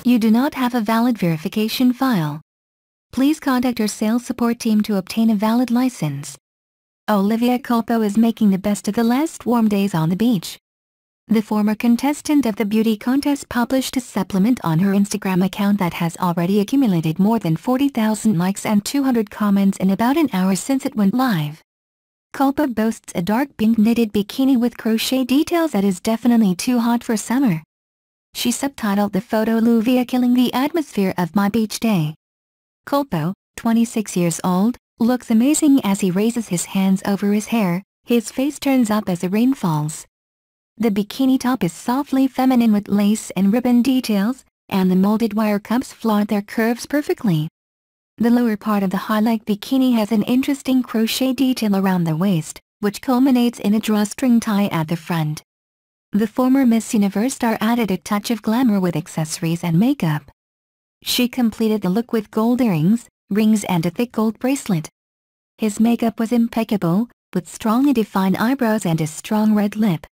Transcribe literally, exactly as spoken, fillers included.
You do not have a valid verification file. Please contact our sales support team to obtain a valid license. Olivia Culpo is making the best of the last warm days on the beach. The former contestant of the beauty contest published a supplement on her Instagram account that has already accumulated more than forty thousand likes and two hundred comments in about an hour since it went live. Culpo boasts a dark pink knitted bikini with crochet details that is definitely too hot for summer. She subtitled the photo "Olivia killing the atmosphere of my beach day." Culpo, twenty-six years old, looks amazing as he raises his hands over his hair. His face turns up as the rain falls. The bikini top is softly feminine with lace and ribbon details, and the molded wire cups flaunt their curves perfectly. The lower part of the highlight bikini has an interesting crochet detail around the waist, which culminates in a drawstring tie at the front. The former Miss Universe star added a touch of glamour with accessories and makeup. She completed the look with gold earrings, rings and a thick gold bracelet. His makeup was impeccable, with strongly defined eyebrows and a strong red lip.